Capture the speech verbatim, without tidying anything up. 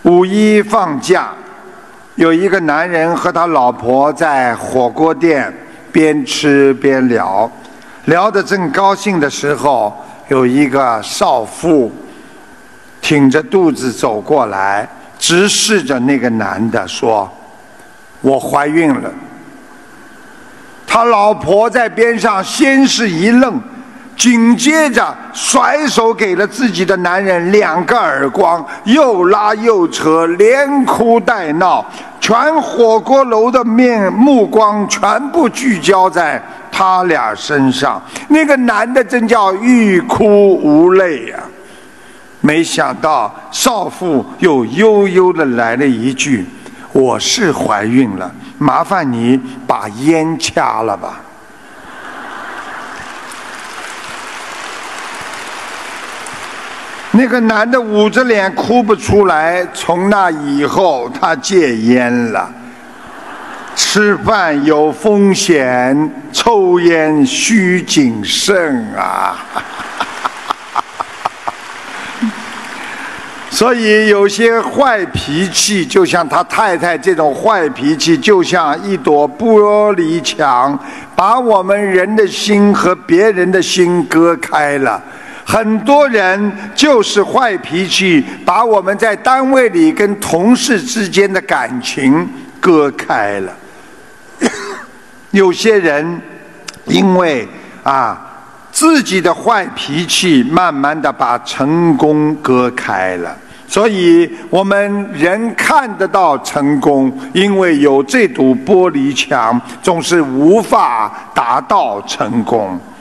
五一放假，有一个男人和他老婆在火锅店边吃边聊，聊得正高兴的时候，有一个少妇挺着肚子走过来，直视着那个男的说：“我怀孕了。”他老婆在边上先是一愣，紧接着甩手给了自己的男人两个耳光，又拉又扯，连哭带闹，全火锅楼的面目光全部聚焦在他俩身上。那个男的真叫欲哭无泪呀、啊！没想到少妇又悠悠地来了一句：“我是怀孕了，麻烦你把烟掐了吧。”那个男的捂着脸哭不出来。从那以后，他戒烟了。吃饭有风险，抽烟需谨慎啊！所以有些坏脾气，就像他太太这种坏脾气，就像一朵玻璃墙，把我们人的心和别人的心隔开了。很多人就是坏脾气，把我们在单位里跟同事之间的感情割开了。有些人因为啊自己的坏脾气，慢慢的把成功割开了。所以我们人看得到成功，因为有这堵玻璃墙，总是无法达到成功。